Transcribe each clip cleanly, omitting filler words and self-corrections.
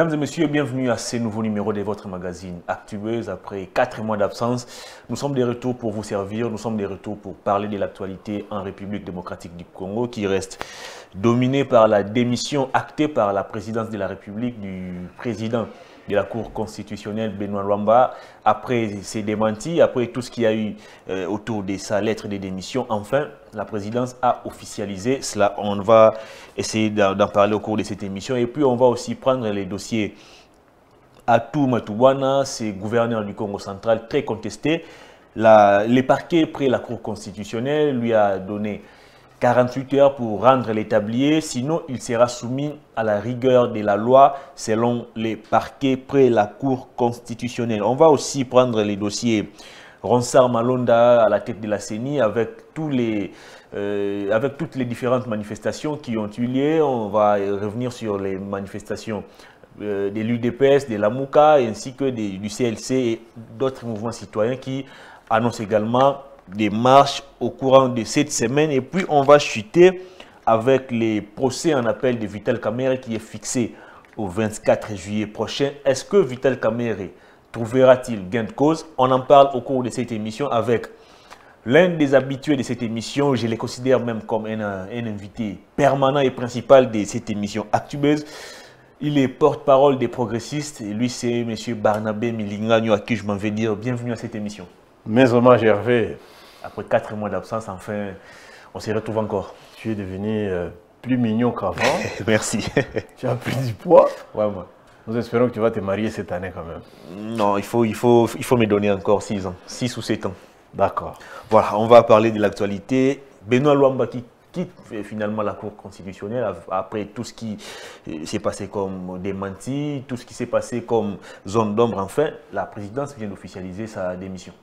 Mesdames et messieurs, bienvenue à ce nouveau numéro de votre magazine Actubeuse. Après 4 mois d'absence, nous sommes de retour pour vous servir, nous sommes de retour pour parler de l'actualité en République démocratique du Congo qui reste dominée par la démission actée par la présidence de la République du président de la Cour constitutionnelle Benoît Luamba. Après ces démentis, après tout ce qu'il y a eu autour de sa lettre de démission, enfin, la présidence a officialisé cela. On va essayer d'en parler au cours de cette émission. Et puis, on va aussi prendre les dossiers Atou Matouwana, c'est gouverneur du Congo central, très contesté. Les parquets près la Cour constitutionnelle lui a donné 48 heures pour rendre l'établier, sinon il sera soumis à la rigueur de la loi selon les parquets près la Cour constitutionnelle. On va aussi prendre les dossiers Ronsard Malonda à la tête de la CENI avec toutes les différentes manifestations qui ont eu lieu. On va revenir sur les manifestations de l'UDPS, de la MOUCA ainsi que du CLC et d'autres mouvements citoyens qui annoncent également des marches au courant de cette semaine. Et puis on va chuter avec les procès en appel de Vital Kamerhe qui est fixé au 24 juillet prochain. Est-ce que Vital Kamerhe trouvera-t-il gain de cause? On en parle au cours de cette émission avec l'un des habitués de cette émission. Je le considère même comme un invité permanent et principal de cette émission Actubeuse. Il est porte-parole des progressistes et lui c'est M. Barnabé Milingagno à qui je m'en vais dire bienvenue à cette émission. Mes hommages Hervé. Après 4 mois d'absence, enfin, on se retrouve encore. Tu es devenu plus mignon qu'avant. Merci. Tu as pris du poids. Ouais, moi. Nous espérons que tu vas te marier cette année quand même. Non, il faut me donner encore 6 ans. 6 ou 7 ans. D'accord. Voilà, on va parler de l'actualité. Benoît Luamba qui quitte finalement la Cour constitutionnelle après tout ce qui s'est passé comme démenti, tout ce qui s'est passé comme zone d'ombre. Enfin, la présidence vient d'officialiser sa démission.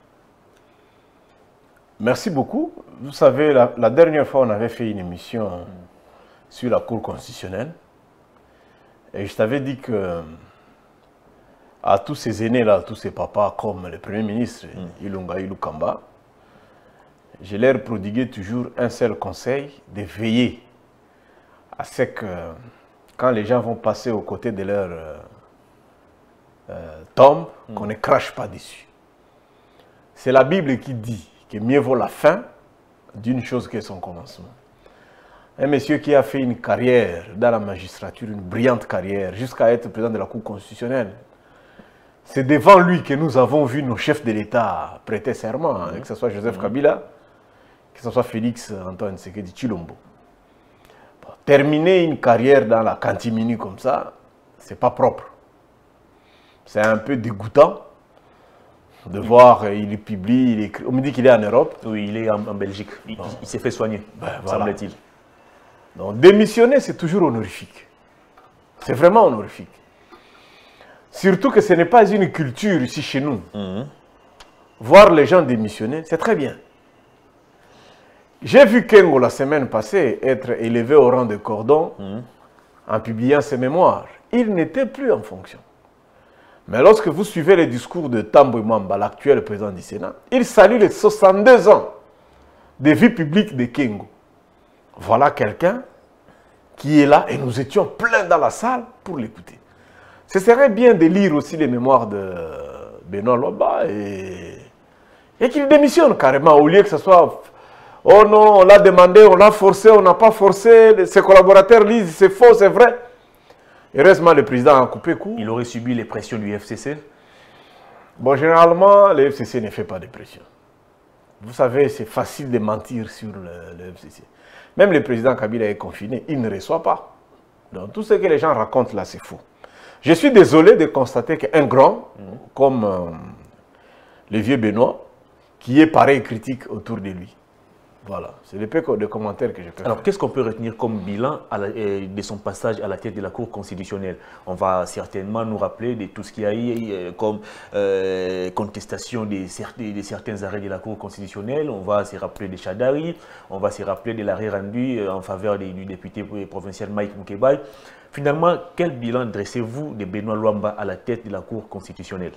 Merci beaucoup. Vous savez, la dernière fois, on avait fait une émission sur la Cour constitutionnelle. Et je t'avais dit que à tous ces aînés-là, tous ces papas, comme le Premier ministre, Ilunga Ilukamba, je leur prodiguais toujours un seul conseil, de veiller à ce que, quand les gens vont passer aux côtés de leur tombe, qu'on ne crache pas dessus. C'est la Bible qui dit que mieux vaut la fin d'une chose que son commencement. Un monsieur qui a fait une carrière dans la magistrature, une brillante carrière, jusqu'à être président de la Cour constitutionnelle. C'est devant lui que nous avons vu nos chefs de l'État prêter serment, que ce soit Joseph Kabila, que ce soit Félix Antoine Tshisekedi Tshilombo. Bon, terminer une carrière dans la cantimini comme ça, c'est pas propre. C'est un peu dégoûtant de voir, il publie, il écrit. On me dit qu'il est en Europe. Oui, il est en Belgique. Il s'est fait soigner, voilà. semble-t-il. Donc, démissionner, c'est toujours honorifique. C'est vraiment honorifique. Surtout que ce n'est pas une culture ici chez nous. Voir les gens démissionner, c'est très bien. J'ai vu Kengo la semaine passée être élevé au rang de cordon en publiant ses mémoires. Il n'était plus en fonction. Mais lorsque vous suivez les discours de Tambo Mwamba, l'actuel président du Sénat, il salue les 62 ans de vie publique de Kengo. Voilà quelqu'un qui est là et nous étions pleins dans la salle pour l'écouter. Ce serait bien de lire aussi les mémoires de Benoît Luamba et qu'il démissionne carrément au lieu que ce soit « Oh non, on l'a demandé, on l'a forcé, on n'a pas forcé, ses collaborateurs lisent, c'est faux, c'est vrai ». Heureusement, le président a coupé court. Il aurait subi les pressions du FCC. Bon, généralement, le FCC ne fait pas de pression. Vous savez, c'est facile de mentir sur le FCC. Même le président Kabila est confiné, il ne reçoit pas. Donc, tout ce que les gens racontent là, c'est faux. Je suis désolé de constater qu'un grand, comme le vieux Benoît, qui est pareil critique autour de lui. Voilà, c'est le peu de commentaires que je peux faire. Alors, qu'est-ce qu'on peut retenir comme bilan de son passage à la tête de la Cour constitutionnelle? On va certainement nous rappeler de tout ce qu'il y a eu comme contestation de certains arrêts de la Cour constitutionnelle. On va se rappeler de Chadari, on va se rappeler de l'arrêt rendu en faveur du député provincial Mike Moukebaye. Finalement, quel bilan dressez-vous de Benoît Luamba à la tête de la Cour constitutionnelle?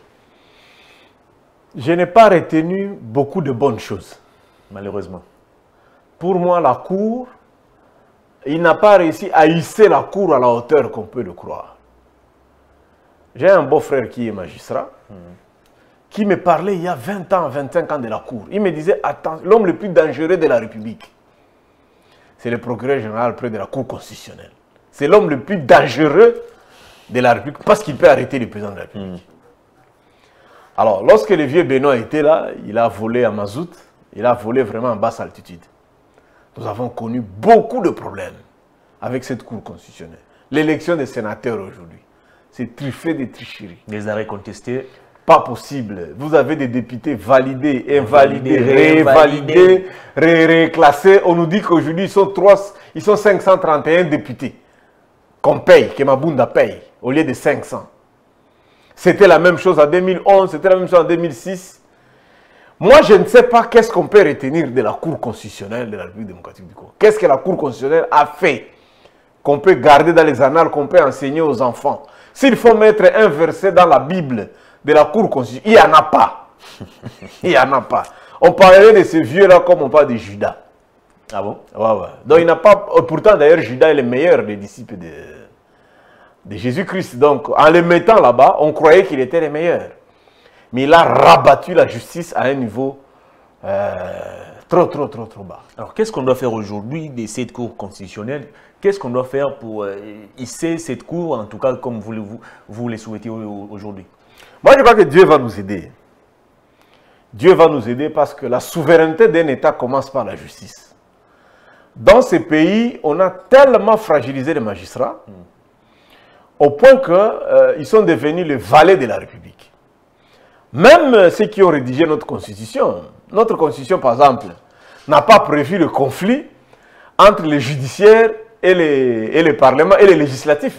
Je n'ai pas retenu beaucoup de bonnes choses. Malheureusement. Pour moi, la Cour, il n'a pas réussi à hisser la Cour à la hauteur qu'on peut le croire. J'ai un beau-frère qui est magistrat, qui me parlait il y a 20 ans, 25 ans de la Cour. Il me disait, attends, l'homme le plus dangereux de la République, c'est le procureur général près de la Cour constitutionnelle. C'est l'homme le plus dangereux de la République parce qu'il peut arrêter le président de la République. Alors, lorsque le vieux Benoît était là, il a volé à Mazout, il a volé vraiment en basse altitude. Nous avons connu beaucoup de problèmes avec cette Cour constitutionnelle. L'élection des sénateurs aujourd'hui, c'est truffé de tricheries. Les arrêts contestés. Pas possible. Vous avez des députés validés, invalidés, révalidés, réclassés. On nous dit qu'aujourd'hui, ils sont 531 députés qu'on paye, que Mabunda paye, au lieu de 500. C'était la même chose en 2011, c'était la même chose en 2006. Moi, je ne sais pas qu'est-ce qu'on peut retenir de la Cour constitutionnelle de la République démocratique du Congo. Qu'est-ce que la Cour constitutionnelle a fait qu'on peut garder dans les annales, qu'on peut enseigner aux enfants. S'il faut mettre un verset dans la Bible de la Cour constitutionnelle, il n'y en a pas. Il n'y en a pas. On parlerait de ces vieux-là comme on parle de Judas. Ah bon? Ouais. Donc il n'a pas... Pourtant, d'ailleurs, Judas est le meilleur des disciples de Jésus-Christ. Donc, en le mettant là-bas, on croyait qu'il était le meilleur. Mais il a rabattu la justice à un niveau trop bas. Alors, qu'est-ce qu'on doit faire aujourd'hui de cette Cour constitutionnelle? Qu'est-ce qu'on doit faire pour hisser cette Cour, en tout cas, comme vous le souhaitez aujourd'hui? Moi, je crois que Dieu va nous aider. Dieu va nous aider parce que la souveraineté d'un État commence par la justice. Dans ces pays, on a tellement fragilisé les magistrats au point qu'ils sont devenus les valets de la République. Même ceux qui ont rédigé notre constitution, par exemple, n'a pas prévu le conflit entre les judiciaires et les parlements et les législatifs.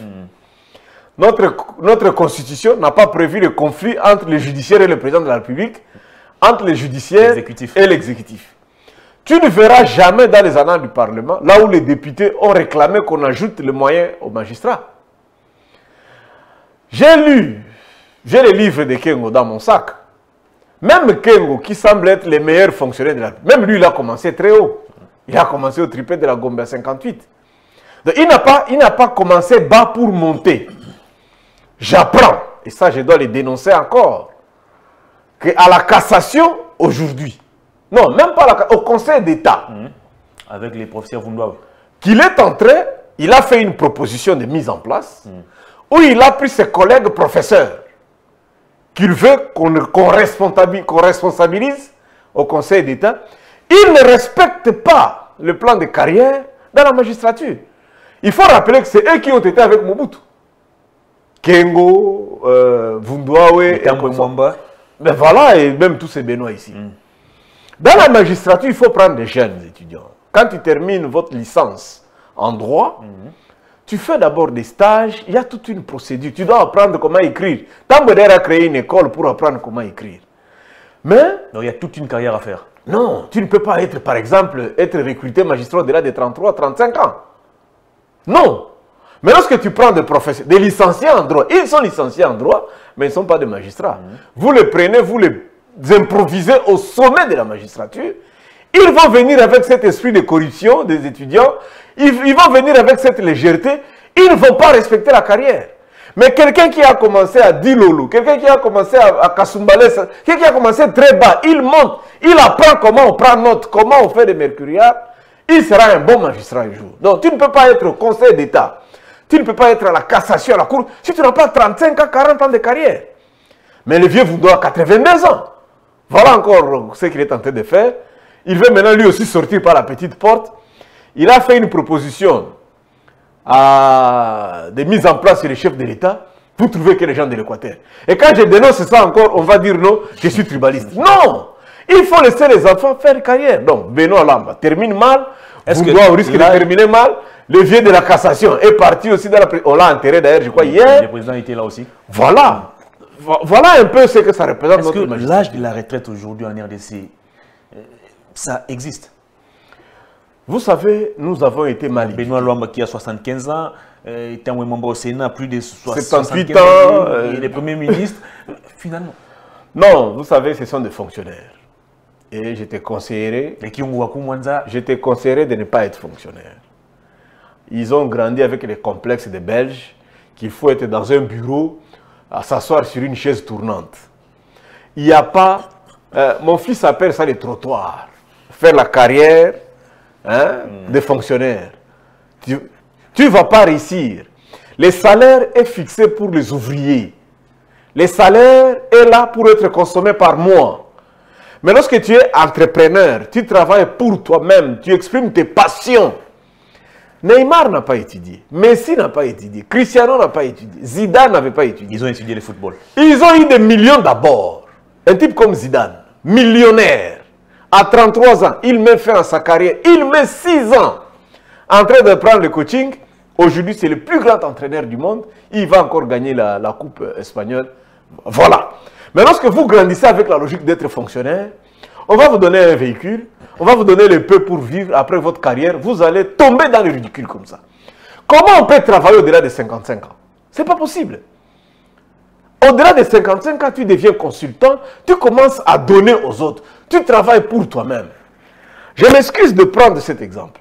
Notre constitution n'a pas prévu le conflit entre les judiciaires et le président de la République, entre les judiciaires et l'exécutif. Tu ne verras jamais dans les annales du Parlement, là où les députés ont réclamé qu'on ajoute les moyens aux magistrats. J'ai les livres de Kengo dans mon sac. Même Kengo, qui semble être le meilleur fonctionnaire de la République, même lui, il a commencé très haut. Il a commencé au triplet de la Gombe à 58. Donc, il n'a pas commencé bas pour monter. J'apprends, et ça je dois les dénoncer encore, qu'à la cassation aujourd'hui, non, même pas au Conseil d'État, avec les professeurs Vundoua, qu'il est entré, il a fait une proposition de mise en place, où il a pris ses collègues professeurs, qu'il veut qu'on responsabilise au Conseil d'État. Il ne respecte pas le plan de carrière dans la magistrature. Il faut rappeler que c'est eux qui ont été avec Mobutu. Kengo, Vundoua, mais voilà, et même tous ces Benoît ici. Dans la magistrature, il faut prendre des jeunes étudiants. Quand tu termines votre licence en droit, tu fais d'abord des stages, il y a toute une procédure. Tu dois apprendre comment écrire. Tambodère a créé une école pour apprendre comment écrire. Mais... donc il y a toute une carrière à faire. Non, tu ne peux pas être, par exemple, être recruté magistrat au-delà de 33, 35 ans. Non. Mais lorsque tu prends des professeurs, des licenciés en droit, ils sont licenciés en droit, mais ils ne sont pas des magistrats. Vous les prenez, vous les improvisez au sommet de la magistrature. Ils vont venir avec cet esprit de corruption des étudiants. Ils vont venir avec cette légèreté. Ils ne vont pas respecter la carrière. Mais quelqu'un qui a commencé à Dilolo, quelqu'un qui a commencé à Kasumbalé, quelqu'un qui a commencé très bas, il monte, il apprend comment on prend note, comment on fait des mercuriales, il sera un bon magistrat un jour. Donc tu ne peux pas être au Conseil d'État. Tu ne peux pas être à la cassation, à la Cour, si tu n'as pas 35 ans, 40 ans de carrière. Mais le vieux Vundoua a 82 ans. Voilà encore ce qu'il est en train de faire. Il veut maintenant lui aussi sortir par la petite porte. Il a fait une proposition de mise en place sur les chefs de l'État. Vous trouvez que les gens de l'Équateur. Et quand je dénonce ça encore, on va dire non, je suis tribaliste. Non! Il faut laisser les enfants faire carrière. Donc, Benoît Lamba termine mal. Vundoua risque de terminer mal. Le vieux de la cassation est parti aussi dans la... On l'a enterré d'ailleurs, je crois, hier. Le président était là aussi. Voilà. Voilà un peu ce que ça représente. Est-ce que l'âge de la retraite aujourd'hui en RDC, ça existe? Vous savez, nous avons été mal éduqués. Benoît Lwamba qui a 75 ans, était un membre au Sénat, plus de 78 ans. Les premiers ministres, finalement. Non, vous savez, ce sont des fonctionnaires. Et j'étais conseillé. J'étais conseillé de ne pas être fonctionnaire. Ils ont grandi avec les complexes des Belges, qu'il faut être dans un bureau à s'asseoir sur une chaise tournante. Il n'y a pas... mon fils appelle ça les trottoirs. Faire la carrière des fonctionnaires. Tu ne vas pas réussir. Les salaires est fixé pour les ouvriers. Les salaires est là pour être consommé par mois. Mais lorsque tu es entrepreneur, tu travailles pour toi-même, tu exprimes tes passions. Neymar n'a pas étudié, Messi n'a pas étudié, Cristiano n'a pas étudié, Zidane n'avait pas étudié. Ils ont étudié le football. Ils ont eu des millions d'abord. Un type comme Zidane, millionnaire, à 33 ans, il met fin à sa carrière, il met 6 ans en train de prendre le coaching. Aujourd'hui, c'est le plus grand entraîneur du monde. Il va encore gagner la coupe espagnole. Voilà. Mais lorsque vous grandissez avec la logique d'être fonctionnaire, on va vous donner un véhicule, on va vous donner le peu pour vivre après votre carrière, vous allez tomber dans le ridicule comme ça. Comment on peut travailler au-delà de 55 ans? C'est pas possible. Au-delà de 55 ans, tu deviens consultant, tu commences à donner aux autres, tu travailles pour toi-même. Je m'excuse de prendre cet exemple.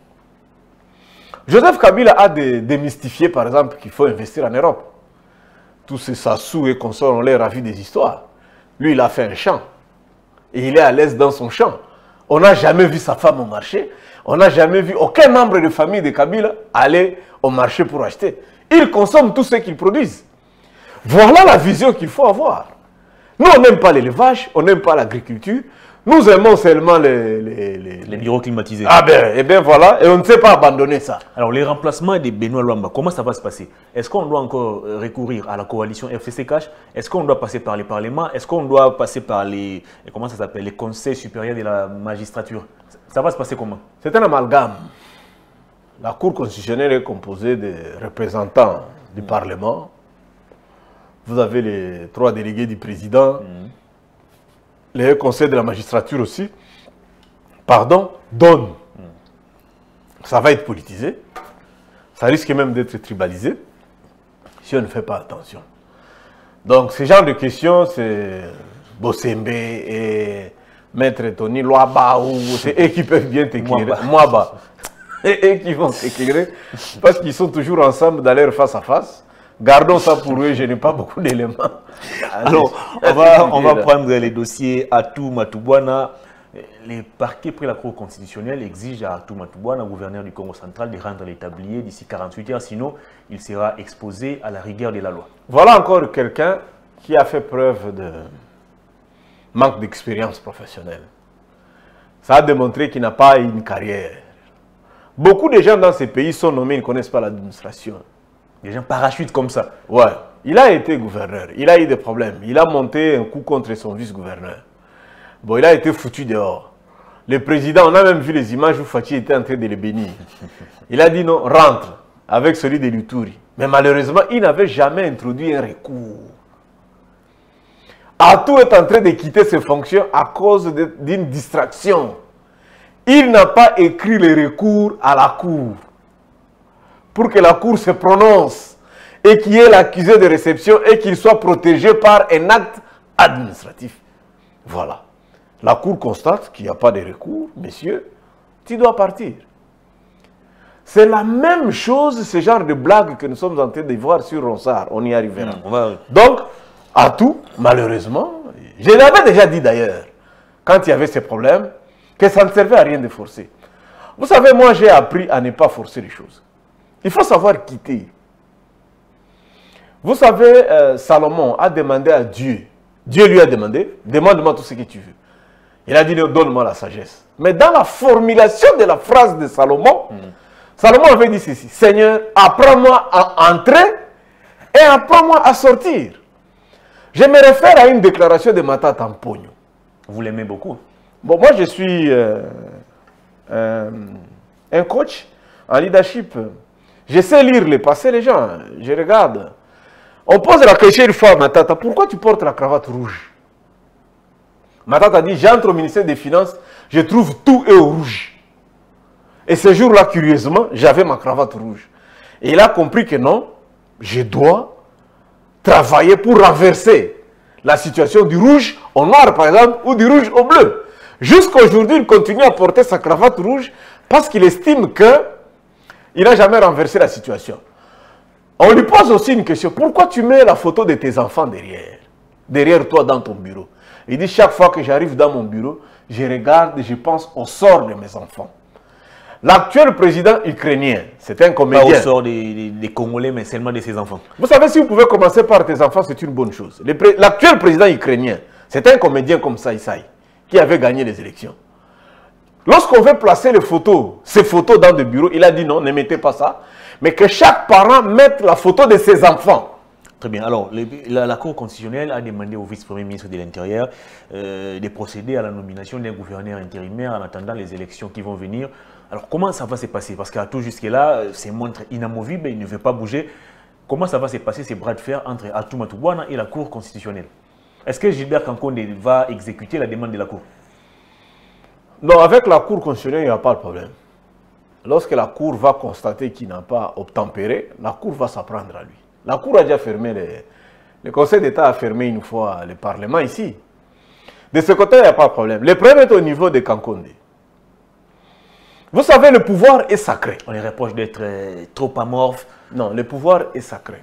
Joseph Kabila a démystifié, par exemple, qu'il faut investir en Europe. Tous ces Sassou et consorts, on les ravi des histoires. Lui, il a fait un champ. Et il est à l'aise dans son champ. On n'a jamais vu sa femme au marché. On n'a jamais vu aucun membre de famille de Kabila aller au marché pour acheter. Ils consomment tout ce qu'ils produisent. Voilà la vision qu'il faut avoir. Nous, on n'aime pas l'élevage, on n'aime pas l'agriculture. Nous aimons seulement les bureaux climatisés. Ah ben, et bien voilà, et on ne sait pas abandonner ça. Alors, les remplacements de Benoît Luamba, comment ça va se passer? Est-ce qu'on doit encore recourir à la coalition FCC Cash? Est-ce qu'on doit passer par les parlements? Est-ce qu'on doit passer par les, comment ça s'appelle, les conseils supérieurs de la magistrature? Ça va se passer comment? C'est un amalgame. La Cour constitutionnelle est composée de représentants du Parlement. Vous avez les 3 délégués du président. Les conseils de la magistrature aussi, donnent. Ça va être politisé. Ça risque même d'être tribalisé si on ne fait pas attention. Donc, ce genre de questions, c'est Bossembe et Maître Tony Loaba, c'est eux qui peuvent bien t'éclairer. Moaba. Et eux qui vont t'éclairer parce qu'ils sont toujours ensemble dans leur face à face. Gardons ça pour eux, je n'ai pas beaucoup d'éléments. Alors, on va prendre les dossiers Atou Matubwana. Les parquets près la Cour constitutionnelle exigent à Atou Matubwana, gouverneur du Congo central, de rendre les tabliers d'ici 48 heures, sinon il sera exposé à la rigueur de la loi. Voilà encore quelqu'un qui a fait preuve de manque d'expérience professionnelle. Ça a démontré qu'il n'a pas une carrière. Beaucoup de gens dans ces pays sont nommés, ils ne connaissent pas l'administration. Des gens parachutent comme ça. Ouais. Il a été gouverneur. Il a eu des problèmes. Il a monté un coup contre son vice-gouverneur. Bon, il a été foutu dehors. Le président, on a même vu les images où Fachi était en train de le bénir. Il a dit non, rentre avec celui de Luturi. Mais malheureusement, il n'avait jamais introduit un recours. Atou est en train de quitter ses fonctions à cause d'une distraction. Il n'a pas écrit le recours à la Cour pour que la Cour se prononce et qu'il y ait l'accusé de réception et qu'il soit protégé par un acte administratif. Voilà. La Cour constate qu'il n'y a pas de recours. Messieurs, tu dois partir. C'est la même chose, ce genre de blague que nous sommes en train de voir sur Ronsard. On y arrivera. Donc, Atou, malheureusement, je l'avais déjà dit d'ailleurs, quand il y avait ces problèmes, que ça ne servait à rien de forcer. Vous savez, moi j'ai appris à ne pas forcer les choses. Il faut savoir quitter. Vous savez, Salomon a demandé à Dieu. Dieu lui a demandé, demande-moi tout ce que tu veux. Il a dit, donne-moi la sagesse. Mais dans la formulation de la phrase de Salomon, Salomon avait dit ceci, Seigneur, apprends-moi à entrer et apprends-moi à sortir. Je me réfère à une déclaration de Matata Mpogno. Vous l'aimez beaucoup? Bon, moi je suis un coach en leadership. Je sais lire les passés, les gens. Je regarde. On pose la question une fois à Matata, pourquoi tu portes la cravate rouge? Matata dit, j'entre au ministère des Finances, je trouve tout est au rouge. Et ce jour-là, curieusement, j'avais ma cravate rouge. Et il a compris que non, je dois travailler pour renverser la situation du rouge au noir, par exemple, ou du rouge au bleu. Jusqu'à aujourd'hui, il continue à porter sa cravate rouge parce qu'il estime qu'il n'a jamais renversé la situation. On lui pose aussi une question. Pourquoi tu mets la photo de tes enfants derrière toi dans ton bureau? Il dit, chaque fois que j'arrive dans mon bureau, je regarde et je pense au sort de mes enfants. L'actuel président ukrainien, c'est un comédien. Pas au sort des Congolais, mais seulement de ses enfants. Vous savez, si vous pouvez commencer par tes enfants, c'est une bonne chose. L'actuel président ukrainien, c'est un comédien comme Saï, qui avait gagné les élections. Lorsqu'on veut placer ces photos dans des bureaux, il a dit non, ne mettez pas ça, mais que chaque parent mette la photo de ses enfants. Très bien. Alors, la Cour constitutionnelle a demandé au vice-premier ministre de l'Intérieur de procéder à la nomination d'un gouverneur intérimaire en attendant les élections qui vont venir. Alors, comment ça va se passer? Parce qu'à tout jusque-là, c'est montre inamovible, il ne veut pas bouger. Comment ça va se passer, ces bras de fer entre Atumatu Bwana et la Cour constitutionnelle? Est-ce que Gilbert Kankonde va exécuter la demande de la Cour? Non, avec la Cour constitutionnelle, il n'y a pas de problème. Lorsque la Cour va constater qu'il n'a pas obtempéré, la Cour va s'apprendre à lui. La Cour a déjà fermé, le Conseil d'État a fermé une fois le Parlement ici. De ce côté, il n'y a pas de problème. Le problème est au niveau de Kankonde. Vous savez, le pouvoir est sacré. On les reproche d'être trop amorphes. Non, le pouvoir est sacré.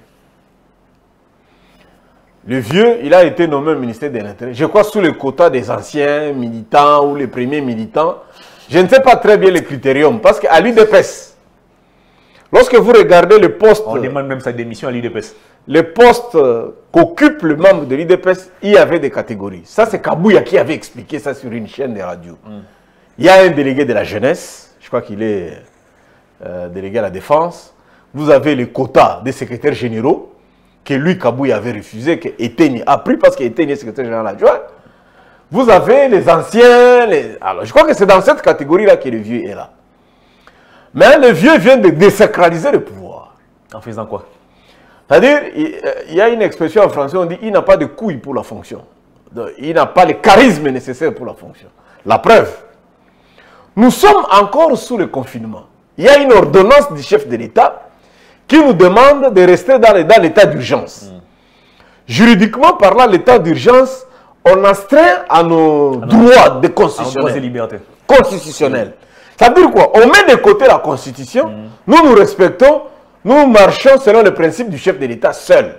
Le vieux, il a été nommé au ministère de l'Intérieur. Je crois sous le quota des anciens militants ou les premiers militants. Je ne sais pas très bien le critérium. Parce qu'à l'UDPS, lorsque vous regardez le poste... On demande même sa démission à l'UDPS. Le poste qu'occupe le membre de l'UDPS, il y avait des catégories. Ça, c'est Kabouya qui avait expliqué ça sur une chaîne de radio. Il y a un délégué de la jeunesse. Je crois qu'il est délégué à la défense. Vous avez les quotas des secrétaires généraux que lui, Kabouya, avait refusé, que Eteni a pris parce qu'Eteni est secrétaire général adjoint. Vous avez les anciens. Alors, je crois que c'est dans cette catégorie-là que le vieux est là. Mais le vieux vient de désacraliser le pouvoir. En faisant quoi? C'est-à-dire, il y a une expression en français, on dit il n'a pas de couilles pour la fonction. Donc, il n'a pas le charisme nécessaire pour la fonction. La preuve, nous sommes encore sous le confinement. Il y a une ordonnance du chef de l'État qui nous demande de rester dans l'état d'urgence. Juridiquement parlant, l'état d'urgence, on astreint à nos droits de constitutionnels. Libertés. Constitutionnels. Ça veut dire quoi? On met de côté la Constitution, nous respectons, nous marchons selon le principe du chef de l'État seul.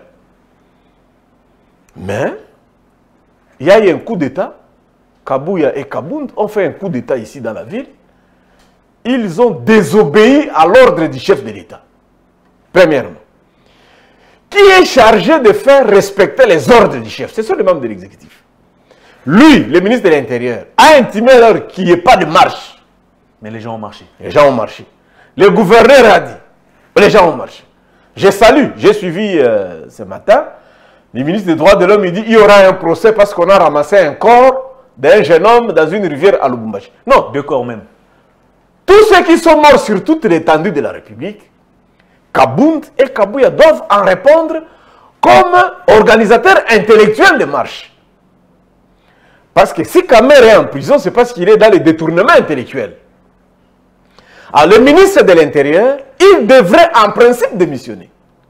Mais, il y a eu un coup d'État, Kabouya et Kabound ont fait un coup d'État ici dans la ville. Ils ont désobéi à l'ordre du chef de l'État. Premièrement. Qui est chargé de faire respecter les ordres du chef? Ce sont les membres de l'exécutif. Lui, le ministre de l'Intérieur, a intimé alors qu'il n'y ait pas de marche. Mais les gens ont marché. Les gens ont marché. Le gouverneur a dit, les gens ont marché. Je salue, j'ai suivi ce matin, le ministre des Droits de l'Homme, il dit, il y aura un procès parce qu'on a ramassé un corps d'un jeune homme dans une rivière à Lubumbashi. Non. 2 corps même. Tous ceux qui sont morts sur toute l'étendue de la République, Kabound et Kabouya doivent en répondre comme organisateurs intellectuels de marche. Parce que si Kamer est en prison, c'est parce qu'il est dans les détournements intellectuels. Alors le ministre de l'Intérieur, il devrait en principe démissionner.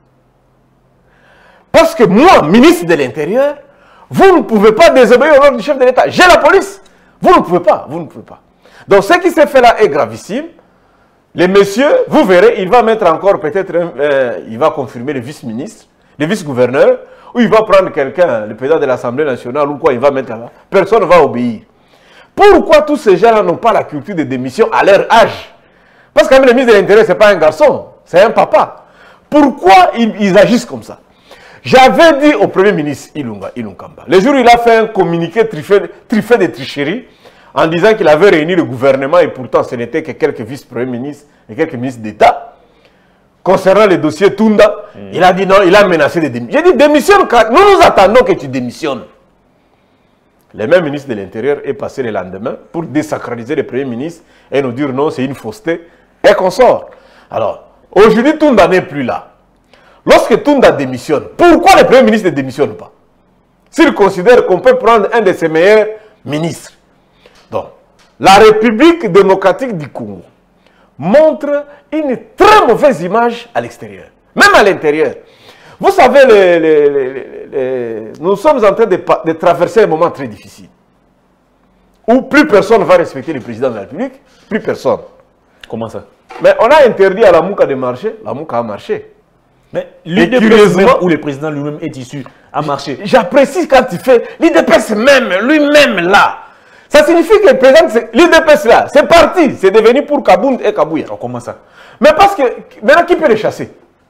Parce que moi, ministre de l'Intérieur, vous ne pouvez pas désobéir au ordre du chef de l'État. J'ai la police. Vous ne pouvez pas, vous ne pouvez pas. Donc ce qui s'est fait là est gravissime. Les messieurs, vous verrez, il va mettre encore peut-être, il va confirmer le vice-ministre, le vice-gouverneur, ou il va prendre quelqu'un, le président de l'Assemblée nationale, ou quoi, il va mettre là. Personne ne va obéir. Pourquoi tous ces gens-là n'ont pas la culture de démission à leur âge? Parce que même le ministre de l'Intérieur, ce n'est pas un garçon, c'est un papa. Pourquoi ils agissent comme ça? J'avais dit au Premier ministre Ilunkamba, le jour où il a fait un communiqué truffé de tricheries, en disant qu'il avait réuni le gouvernement et pourtant ce n'était que quelques vice-premiers ministres et quelques ministres d'État. Concernant le dossier Tunda, il a dit non, il a menacé de démissionner. J'ai dit démissionne, car nous attendons que tu démissionnes. Le même ministre de l'Intérieur est passé le lendemain pour désacraliser le Premier ministre et nous dire non, c'est une fausseté et qu'on sort. Alors, aujourd'hui Tunda n'est plus là. Lorsque Tunda démissionne, pourquoi le Premier ministre ne démissionne pas? S'il considère qu'on peut prendre un de ses meilleurs ministres. Donc, la République démocratique du Congo montre une très mauvaise image à l'extérieur, même à l'intérieur. Vous savez, nous sommes en train de traverser un moment très difficile, où plus personne ne va respecter le président de la République, plus personne. Comment ça? Mais on a interdit à la Mouka de marcher, la Mouka a marché. Mais l'UDPS où le président lui-même est issu a marché. J'apprécie quand il fait l'UDPS même, lui-même là. Ça signifie que le président, l'UDPS là, c'est parti. C'est devenu pour Kabound et Kabouya. Comment ça? Mais parce que, maintenant, qui peut les chasser?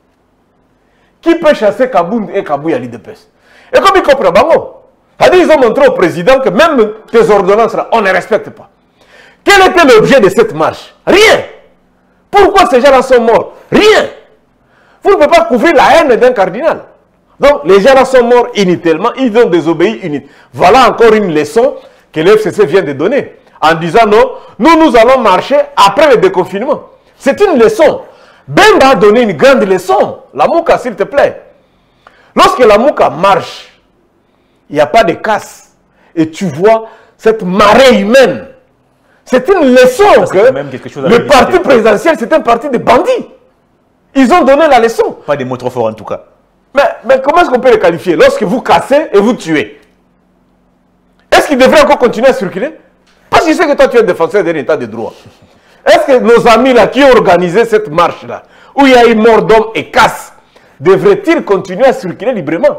Qui peut chasser Kabound et Kabouya à l'UDPS? Et comme ils comprennent, c'est-à-dire ils ont montré au président que même tes ordonnances là, on ne respecte pas. Quel était l'objet de cette marche? Rien. Pourquoi ces gens-là sont morts? Rien. Vous ne pouvez pas couvrir la haine d'un cardinal. Donc, les gens-là sont morts inutilement, ils ont désobéi inutilement. Voilà encore une leçon que le FCC vient de donner, en disant non, nous allons marcher après le déconfinement. C'est une leçon. Bemba a donné une grande leçon. La Mouka, s'il te plaît. Lorsque la Mouka marche, il n'y a pas de casse. Et tu vois cette marée humaine. C'est une leçon que le parti présidentiel, c'est un parti de bandits. Ils ont donné la leçon. Pas des mots trop forts en tout cas. Mais comment est-ce qu'on peut les qualifier? Lorsque vous cassez et vous tuez, est-ce qu'ils devraient encore continuer à circuler? Parce que je sais que toi tu es défenseur d'un état de droit. Est-ce que nos amis là qui ont organisé cette marche là, où il y a eu mort d'hommes et casse, devraient-ils continuer à circuler librement?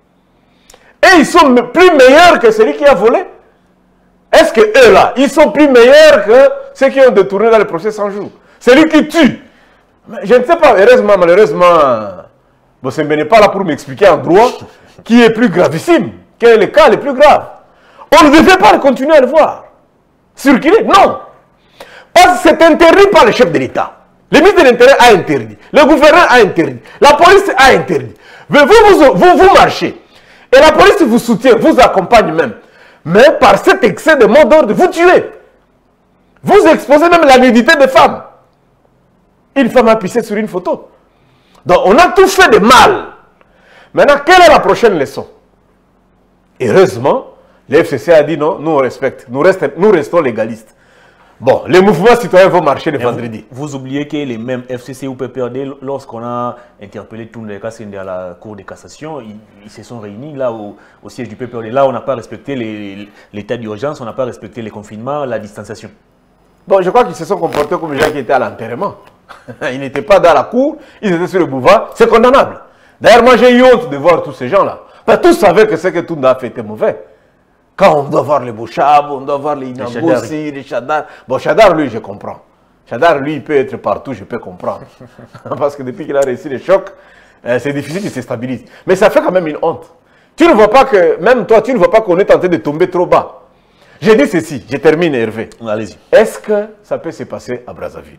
Et ils sont plus meilleurs que celui qui a volé? Est-ce que eux là, ils sont plus meilleurs que ceux qui ont détourné dans le procès 100 jours? Celui qui tue. Mais je ne sais pas, heureusement, malheureusement, Bossembe n'est pas là pour m'expliquer en droit qui est plus gravissime, quel est le cas le plus grave. On ne devait pas continuer à le voir. Circuler, non. Parce que c'est interdit par le chef de l'État. Le ministre de l'Intérieur a interdit. Le gouverneur a interdit. La police a interdit. Mais vous marchez. Et la police vous soutient, vous accompagne même. Mais par cet excès de mot d'ordre, vous tuez. Vous exposez même la nudité des femmes. Une femme a pissé sur une photo. Donc on a tout fait de mal. Maintenant, quelle est la prochaine leçon? Heureusement, le FCC a dit non, nous on respecte. Nous restons légalistes. Bon, les mouvements citoyens vont marcher le vendredi. Vous oubliez que les mêmes FCC ou PPRD, lorsqu'on a interpellé tous les cas à la Cour de cassation, ils se sont réunis là au siège du PPRD. Là, on n'a pas respecté l'état d'urgence, on n'a pas respecté les confinements, la distanciation. Bon, je crois qu'ils se sont comportés comme les gens qui étaient à l'enterrement. Ils n'étaient pas dans la cour, ils étaient sur le boulevard. C'est condamnable. D'ailleurs, moi, j'ai eu honte de voir tous ces gens-là. Tous savaient que ce que Tounda a fait était mauvais. Quand on doit voir les Bouchab, on doit voir les Inangossi, les Chadar. Bon, Chadar, lui, je comprends. Chadar, lui, il peut être partout, je peux comprendre. Parce que depuis qu'il a réussi les chocs, c'est difficile qu'il se stabilise. Mais ça fait quand même une honte. Tu ne vois pas que, même toi, tu ne vois pas qu'on est tenté de tomber trop bas. J'ai dit ceci, je termine, Hervé. Allez-y. Est-ce que ça peut se passer à Brazzaville?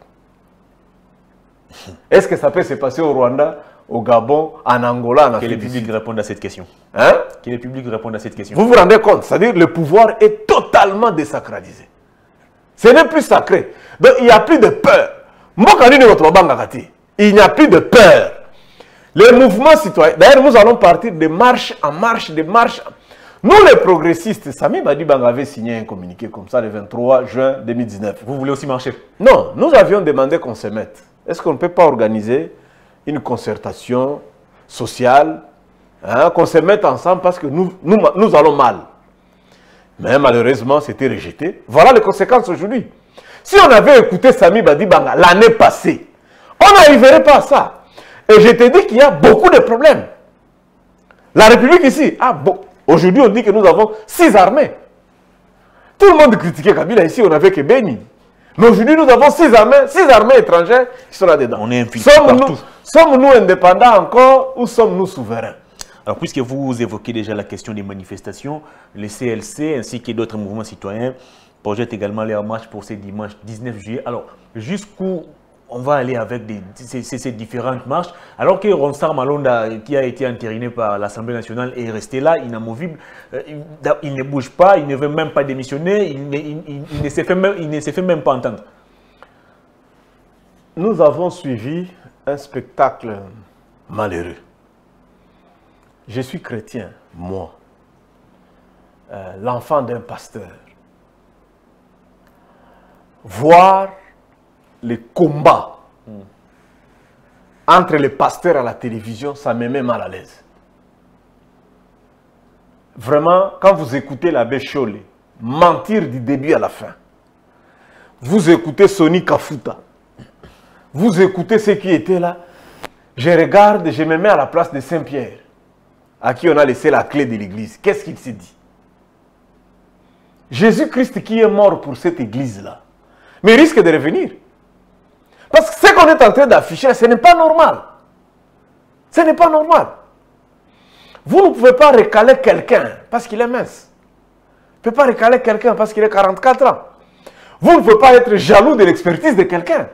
Est-ce que ça peut se passer au Rwanda, au Gabon, en Angola, en Afrique? Que les publics répondent à cette question. Hein? Que les publics répondent à cette question. Vous vous rendez compte? C'est-à-dire que le pouvoir est totalement désacralisé. Ce n'est plus sacré. Donc il n'y a plus de peur. Il n'y a plus de peur. Les mouvements citoyens, d'ailleurs nous allons partir de marche en marche, de marche. Nous les progressistes, Sami Badibanga avait signé un communiqué comme ça le 23 juin 2019. Vous voulez aussi marcher? Non, nous avions demandé qu'on se mette. Est-ce qu'on ne peut pas organiser une concertation sociale, hein, qu'on se mette ensemble parce que nous allons mal? Mais malheureusement, c'était rejeté. Voilà les conséquences aujourd'hui. Si on avait écouté Sami Badibanga l'année passée, on n'arriverait pas à ça. Et je te dis qu'il y a beaucoup de problèmes. La République ici, aujourd'hui on dit que nous avons 6 armées. Tout le monde critiquait Kabila, ici on n'avait que Beni. Mais aujourd'hui, nous avons 6 armées étrangères qui sont là-dedans. On est infiltrés partout. Sommes-nous indépendants encore ou sommes-nous souverains? Alors, puisque vous évoquez déjà la question des manifestations, le CLC ainsi que d'autres mouvements citoyens projettent également leur marche pour ce dimanche 19 juillet. Alors, jusqu'où on va aller avec ces différentes marches, alors que Ronsard Malonda, qui a été entériné par l'Assemblée nationale, est resté là, inamovible, il ne bouge pas, il ne veut même pas démissionner, il ne s'est fait même pas entendre. Nous avons suivi un spectacle malheureux. Je suis chrétien, moi, l'enfant d'un pasteur. Voir les combats entre les pasteurs à la télévision, ça me met mal à l'aise. Vraiment, quand vous écoutez l'abbé Cholé mentir du début à la fin, vous écoutez Sonny Kafuta, vous écoutez ceux qui étaient là, Je regarde, je me mets à la place de Saint-Pierre, à qui on a laissé la clé de l'église. Qu'est-ce qu'il s'est dit? Jésus-Christ qui est mort pour cette église-là, mais il risque de revenir. Parce que ce qu'on est en train d'afficher, ce n'est pas normal. Ce n'est pas normal. Vous ne pouvez pas recaler quelqu'un parce qu'il est mince. Vous ne pouvez pas recaler quelqu'un parce qu'il a 44 ans. Vous ne pouvez pas être jaloux de l'expertise de quelqu'un.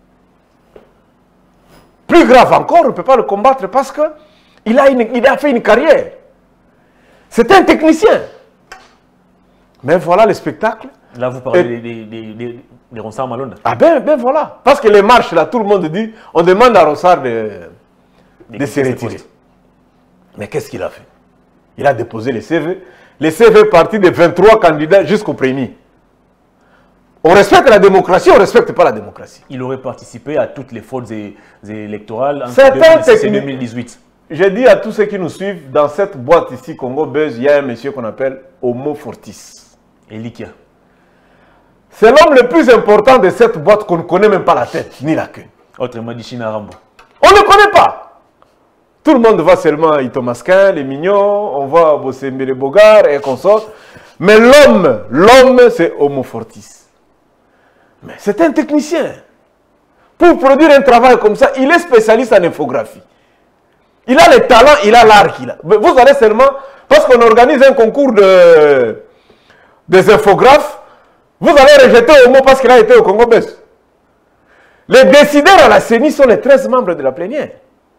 Plus grave encore, on ne peut pas le combattre parce qu'il a fait une carrière. C'est un technicien. Mais voilà le spectacle. Là, vous parlez des Ronsard Malonda. Ah ben voilà. Parce que les marches, là, tout le monde dit, on demande à Ronsard de se retirer. Mais qu'est-ce qu'il a fait? Il a déposé les CV. Les CV partis de 23 candidats jusqu'au premier. On respecte la démocratie, on ne respecte pas la démocratie. Il aurait participé à toutes les fautes électorales en 2016 et 2018. J'ai dit à tous ceux qui nous suivent, dans cette boîte ici, Congo Buzz, il y a un monsieur qu'on appelle Homo Fortis. Elikia. C'est l'homme le plus important de cette boîte qu'on ne connaît même pas la tête, ni la queue. Autrement dit, China Rambo. On ne connaît pas. Tout le monde voit seulement Ito Masquin, les mignons, on voit Bossembele Bogar et consorts. Mais l'homme, c'est Homo Fortis. Mais c'est un technicien. Pour produire un travail comme ça, il est spécialiste en infographie. Il a le talent, il a l'art qu'il a. Vous allez seulement, parce qu'on organise un concours des infographes, vous allez rejeter Homo parce qu'il a été au Congo Buzz. Les décideurs à la CENI sont les 13 membres de la plénière.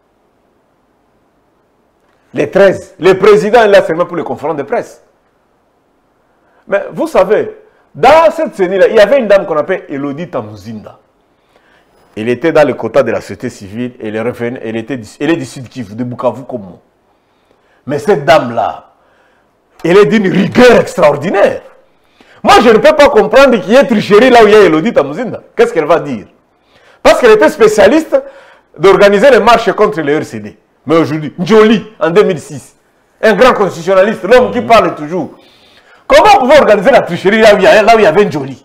Les 13. Le président est là seulement pour les conférences de presse. Mais vous savez, dans cette CENI-là, il y avait une dame qu'on appelle Elodie Tamuzinda. Elle était dans le quota de la société civile, elle est du Sud Kivu, de Bukavu comme moi. Mais cette dame-là, elle est d'une rigueur extraordinaire. Moi, je ne peux pas comprendre qu'il y ait tricherie là où il y a Elodie Tamuzinda. Qu'est-ce qu'elle va dire? Parce qu'elle était spécialiste d'organiser les marches contre le RCD. Mais aujourd'hui, Njoli, en 2006, un grand constitutionnaliste, l'homme qui parle toujours. Comment on pouvait organiser la tricherie là où il y avait Njoli?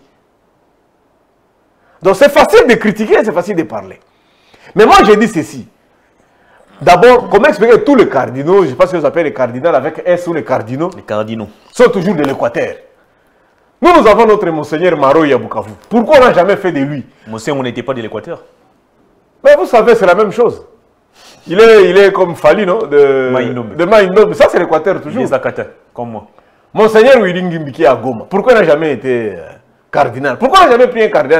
Donc c'est facile de critiquer, c'est facile de parler. Mais moi, j'ai dit ceci. D'abord, comment expliquer tous les cardinaux, je ne sais pas si vous appelez les cardinaux avec S ou les cardinaux. Les cardinaux. Sont toujours de l'Équateur. Nous avons notre Monseigneur Maro Yabukavu. Pourquoi on n'a jamais fait de lui? Monseigneur, on n'était pas de l'Équateur. Mais vous savez, c'est la même chose. Il est comme Fali, non? De Maïndob. Ça, c'est l'Équateur toujours. Les Akata, comme moi. Monseigneur Willing Mbiki à Goma. Pourquoi il n'a jamais été cardinal? Pourquoi il n'a jamais pris un cardinal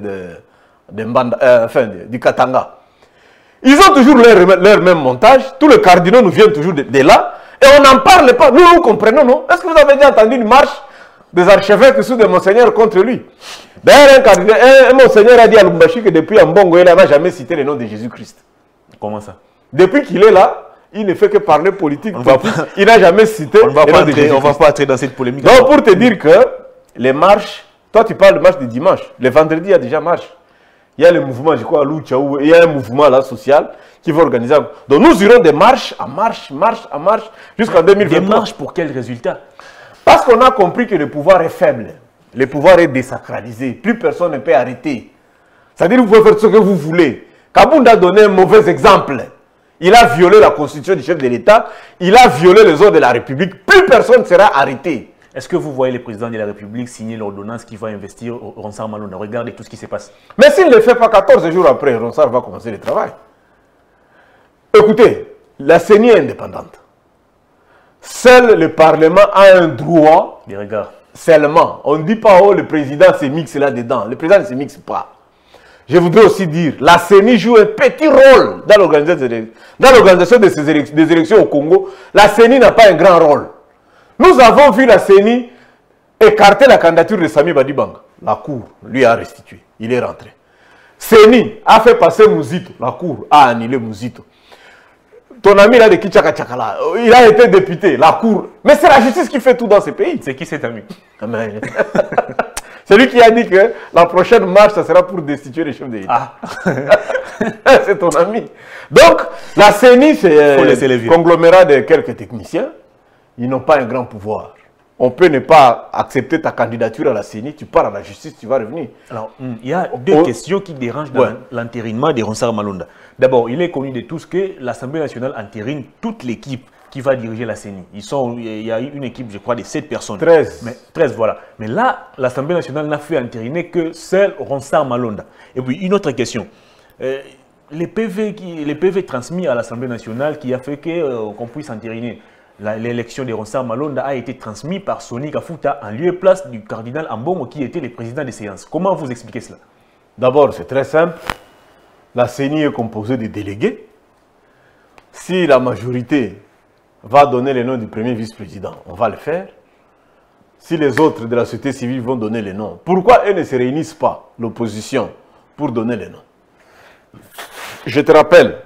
du Katanga? Ils ont toujours leur même montage. Tous les cardinaux nous viennent toujours de là. Et on n'en parle pas. Nous comprenons, non? Est-ce que vous avez déjà entendu une marche des archevêques sous des monseigneurs contre lui? D'ailleurs, un monseigneur a dit à Lumbashi que depuis Mbongo, il n'a jamais cité le nom de Jésus-Christ. Comment ça? Depuis qu'il est là, il ne fait que parler politique. Il n'a jamais cité le nom de Jésus-Christ. On ne va pas entrer dans cette polémique. Donc, pour te dire que les marches, toi tu parles de marche de dimanche. Le vendredi, il y a déjà marche. Il y a le mouvement, je crois, à Louchaou, il y a un mouvement là, social, qui va organiser. Donc nous irons de marche en marche, jusqu'en 2023. Des marches pour quel résultat? Parce qu'on a compris que le pouvoir est faible. Le pouvoir est désacralisé. Plus personne ne peut arrêter. C'est-à-dire que vous pouvez faire ce que vous voulez. Kabound a donné un mauvais exemple. Il a violé la constitution du chef de l'État. Il a violé les ordres de la République. Plus personne ne sera arrêté. Est-ce que vous voyez le président de la République signer l'ordonnance qui va investir Ronsard Malonda? Regardez tout ce qui se passe. Mais s'il ne le fait pas 14 jours après, Ronsard va commencer le travail. Écoutez, la CENI est indépendante. Seul le Parlement a un droit. Des regards. Seulement. On ne dit pas, oh, le président se mixe là-dedans. Le président ne se mixe pas. Je voudrais aussi dire, la CENI joue un petit rôle dans l'organisation des élections au Congo. La CENI n'a pas un grand rôle. Nous avons vu la CENI écarter la candidature de Sami Badibanga. La Cour lui a restitué. Il est rentré. CENI a fait passer Mouzito. La Cour a annulé Mouzito. Ton ami là de Kichaka Chakala, il a été député. La Cour. Mais c'est la justice qui fait tout dans ces pays. C'est qui cet ami? C'est lui qui a dit que la prochaine marche, ça sera pour destituer les chefs de l'État. Ah. C'est ton ami. Donc, la CENI, c'est un conglomérat de quelques techniciens. Ils n'ont pas un grand pouvoir. on peut ne pas accepter ta candidature à la CENI, tu pars à la justice, tu vas revenir. Alors, il y a deux questions qui dérangent dans l'entérinement de Ronsard Malonda. D'abord, il est connu de tous que l'Assemblée nationale entérine toute l'équipe qui va diriger la CENI. Il y a une équipe, je crois, de 7 personnes. 13. Mais, 13, voilà. Mais là, l'Assemblée nationale n'a fait entériner que seul Ronsard Malonda. Et puis, une autre question. Les PV transmis à l'Assemblée nationale qui a fait qu'on puisse entériner l'élection de Ronsard Malonda a été transmis par Soni Kafuta en lieu et place du cardinal Ambongo qui était le président des séances. Comment vous expliquez cela? D'abord, c'est très simple. La CENI est composée de délégués. Si la majorité va donner le nom du premier vice-président, on va le faire. Si les autres de la société civile vont donner les noms, pourquoi eux ne se réunissent pas, l'opposition, pour donner les noms? Je te rappelle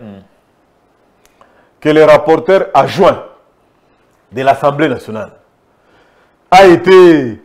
que le rapporteur adjoint de l'Assemblée nationale a été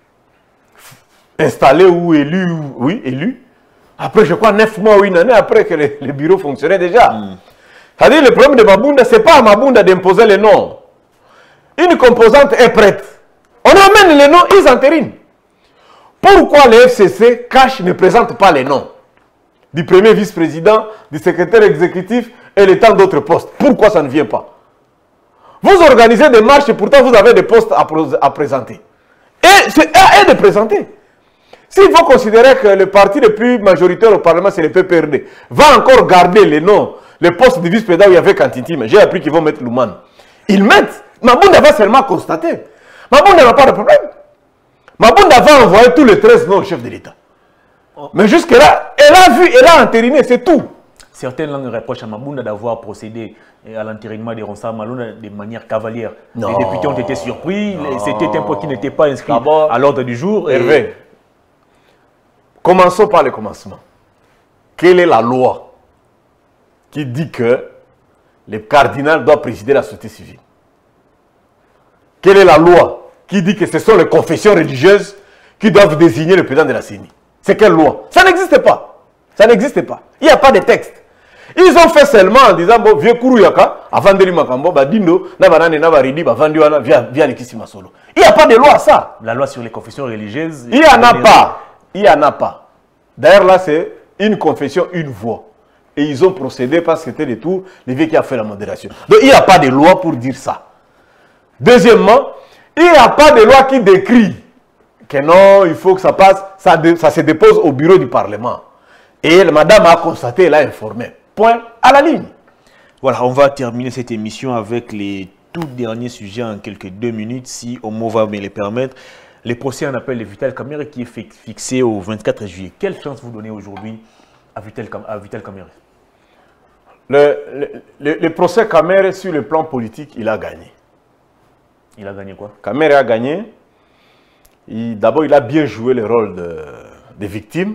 installé ou élu, oui, élu, après, je crois, 9 mois ou une année après que le bureau fonctionnait déjà. C'est-à-dire, le problème de Mabunda, ce n'est pas à Mabunda d'imposer les noms. Une composante est prête. On amène les noms, ils entérinent. Pourquoi le FCC cache, ne présente pas les noms du premier vice-président, du secrétaire exécutif et de tant d'autres postes? Pourquoi ça ne vient pas? Vous organisez des marches et pourtant vous avez des postes à présenter. Et c'est à eux de présenter. S'il faut considérer que le parti le plus majoritaire au Parlement, c'est le PPRD, va encore garder les noms, les postes de vice-président où il y avait Kantiti, mais j'ai appris qu'ils vont mettre Louman. Ils mettent. Mabunda va seulement constater. Mabunda n'a pas de problème. Mabunda va envoyer tous les 13 noms au chef de l'État. Mais jusque-là, elle a vu, elle a entériné, c'est tout. Certaines langues reprochent à Mabunda d'avoir procédé à l'entérinement de Ronsard Malonda de manière cavalière. Non. Les députés ont été surpris, c'était un point qui n'était pas inscrit à l'ordre du jour. Hervé, commençons par le commencement. Quelle est la loi qui dit que le cardinal doit présider la société civile? Quelle est la loi qui dit que ce sont les confessions religieuses qui doivent désigner le président de la CENI? C'est quelle loi? Ça n'existe pas. Ça n'existe pas. Il n'y a pas de texte. Ils ont fait seulement en disant, bon, vieux Kouruyaka, avant de Makambo, Dindo, Nabanane, Nabaridi, Vandiwana, via Nikisima Solo. Il n'y a pas de loi à ça. La loi sur les confessions religieuses. Il n'y en a pas. Il n'y en a pas. D'ailleurs, là, c'est une confession, une voix. Et ils ont procédé parce que c'était le tour, le vieux qui a fait la modération. Donc, il n'y a pas de loi pour dire ça. Deuxièmement, il n'y a pas de loi qui décrit que non, il faut que ça passe, ça se dépose au bureau du Parlement. Et madame a constaté, elle a informé. Point à la ligne. Voilà, on va terminer cette émission avec les tout derniers sujets en quelques 2 minutes, si Omo va me les permettre. Le procès en appel de Vital Kamerhe qui est fixé au 24 juillet. Quelle chance vous donnez aujourd'hui à Vital Kamerhe? Le procès Kamerhe, sur le plan politique, il a gagné. Il a gagné quoi? Kamerhe a gagné. D'abord, il a bien joué le rôle de victime.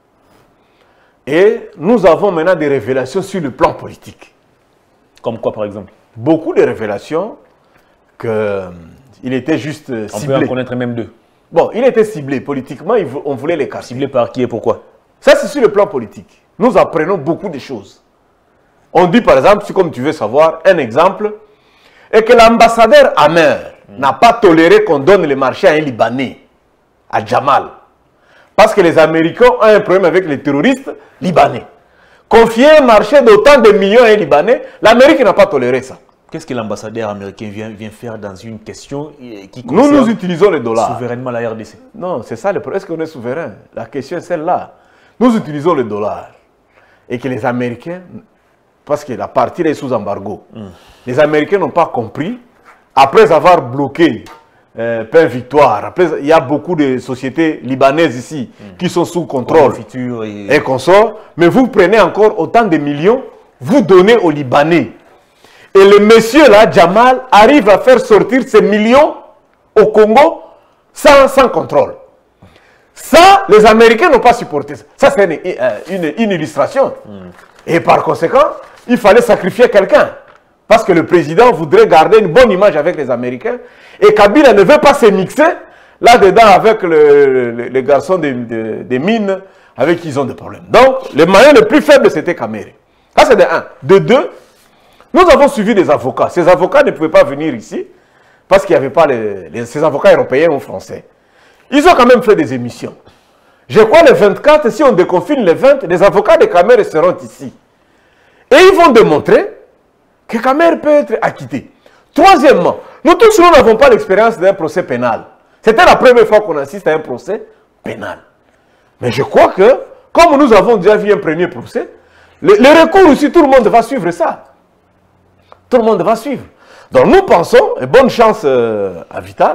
Et nous avons maintenant des révélations sur le plan politique. Comme quoi, par exemple? Beaucoup de révélations qu'il était juste ciblé. On peut en connaître même 2. Bon, il était ciblé. Politiquement, on voulait l'écarter. Ciblé par qui et pourquoi? Ça, c'est sur le plan politique. Nous apprenons beaucoup de choses. On dit, par exemple, si comme tu veux savoir, un exemple, est que l'ambassadeur Amer n'a pas toléré qu'on donne le marché à un Libanais, à Jamal. Parce que les Américains ont un problème avec les terroristes libanais. Confier un marché d'autant de millions à un Libanais, l'Amérique n'a pas toléré ça. Qu'est-ce que l'ambassadeur américain vient faire dans une question qui concerne nous utilisons le dollar. Souverainement la RDC? Non, c'est ça le problème. Est-ce qu'on est souverain? La question est celle-là. Nous utilisons le dollar. Et que les Américains, parce que la partie est sous embargo, les Américains n'ont pas compris. Après avoir bloqué Pain Victoire, après, il y a beaucoup de sociétés libanaises ici qui sont sous contrôle et consorts. Mais vous prenez encore autant de millions, vous donnez aux Libanais. Et le monsieur là, Jamal, arrive à faire sortir ces millions au Congo sans contrôle. Ça, les Américains n'ont pas supporté ça. Ça, c'est une illustration. Et par conséquent, il fallait sacrifier quelqu'un. Parce que le président voudrait garder une bonne image avec les Américains. Et Kabila ne veut pas se mixer là-dedans avec les garçons des mines avec qui ils ont des problèmes. Donc, le moyen le plus faible, c'était Kamerhe. Ça, c'est de un. De deux, nous avons suivi des avocats. Ces avocats ne pouvaient pas venir ici parce qu'il n'y avait pas ces avocats européens ou français. Ils ont quand même fait des émissions. Je crois le 24, si on déconfine le 20, les avocats de Kamer seront ici. Et ils vont démontrer que Kamer peut être acquitté. Troisièmement, nous tous, nous n'avons pas l'expérience d'un procès pénal. C'était la première fois qu'on assiste à un procès pénal. Mais je crois que, comme nous avons déjà vu un premier procès, le recours aussi, tout le monde va suivre ça. Tout le monde va suivre. Donc nous pensons, et bonne chance à Vital,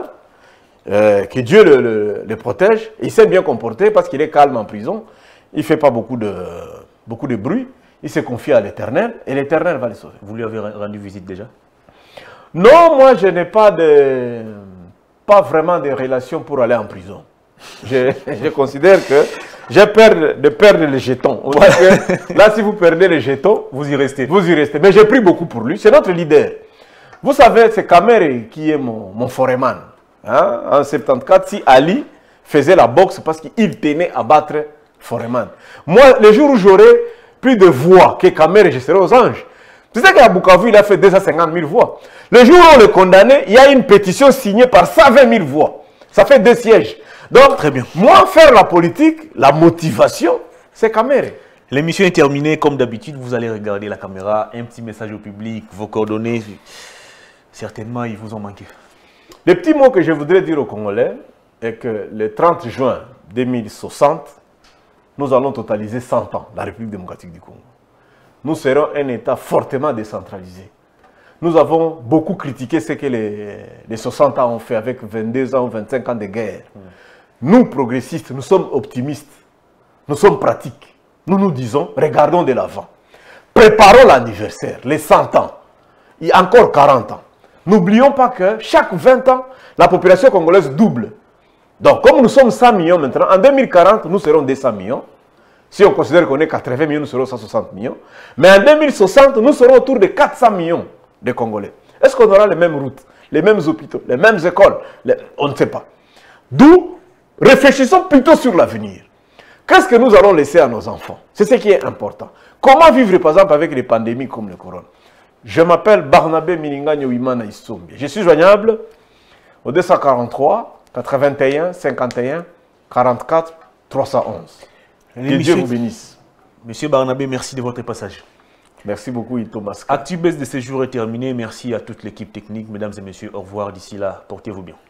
que Dieu le protège. Il s'est bien comporté parce qu'il est calme en prison. Il ne fait pas beaucoup de bruit. Il s'est confié à l'Éternel et l'Éternel va le sauver. Vous lui avez rendu visite déjà? Non, moi je n'ai pas vraiment de relation pour aller en prison. Je considère que j'ai peur de perdre les jetons. On dit que là, si vous perdez les jetons, vous y restez. Vous y restez. Mais j'ai pris beaucoup pour lui. C'est notre leader. Vous savez, c'est Kamer qui est mon foreman. Hein? En 74, si Ali faisait la boxe parce qu'il tenait à battre Foreman. Moi, le jour où j'aurai plus de voix que Kamer, je serai aux anges. Tu sais qu'à Bukavu, il a fait 250 000 voix. Le jour où on le condamnait, il y a une pétition signée par 120 000 voix. Ça fait 2 sièges. Donc, très bien. Moi, faire la politique, la motivation, c'est Kamer. L'émission est terminée. Comme d'habitude, vous allez regarder la caméra. Un petit message au public, vos coordonnées. Certainement, ils vous ont manqué. Le petit mot que je voudrais dire aux Congolais est que le 30 juin 2060, nous allons totaliser 100 ans, la République démocratique du Congo. Nous serons un État fortement décentralisé. Nous avons beaucoup critiqué ce que les 60 ans ont fait avec 22 ans ou 25 ans de guerre. Nous, progressistes, nous sommes optimistes. Nous sommes pratiques. Nous nous disons, regardons de l'avant. Préparons l'anniversaire, les 100 ans. Il y a encore 40 ans. N'oublions pas que chaque 20 ans, la population congolaise double. Donc, comme nous sommes 100 millions maintenant, en 2040, nous serons 200 millions. Si on considère qu'on est 80 millions, nous serons 160 millions. Mais en 2060, nous serons autour de 400 millions de Congolais. Est-ce qu'on aura les mêmes routes, les mêmes hôpitaux, les mêmes écoles? On ne sait pas. D'où, réfléchissons plutôt sur l'avenir. Qu'est-ce que nous allons laisser à nos enfants? C'est ce qui est important. Comment vivre, par exemple, avec les pandémies comme le corona? Je m'appelle Barnabé Mininganyo Wimana Isombi. Je suis joignable au 243 81 51 44 311. Que Dieu vous bénisse. Monsieur Barnabé, merci de votre passage. Merci beaucoup, Thomas. ActuBuzz de ce jour est terminé. Merci à toute l'équipe technique. Mesdames et messieurs, au revoir. D'ici là, portez-vous bien.